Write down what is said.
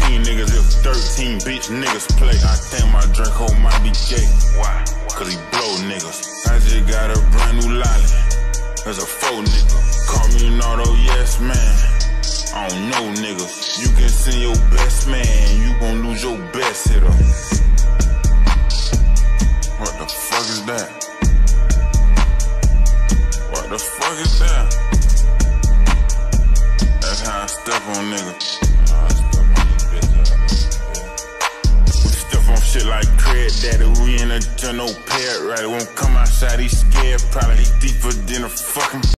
15 niggas if 13 bitch niggas play. I think my Draco might be gay. Why? Cause he blow niggas. I just got a brand new lolly. There's a faux nigga. Call me an auto yes man. I don't know niggas. You can send your best man, you gon' lose your best hitter. What the fuck is that? What the fuck is that? That's how I step on niggas. We step on shit like Craig Daddy. We in a general parrot, right? Won't come outside, he's scared. Probably deeper than a fucking